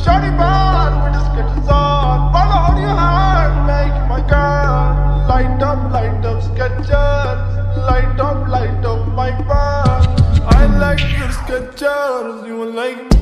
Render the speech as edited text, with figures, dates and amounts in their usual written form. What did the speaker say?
shawty bad with the sketches on. Follow hold your hand, make my girl. Light up sketches. Light up my band. I like your sketches, you like me.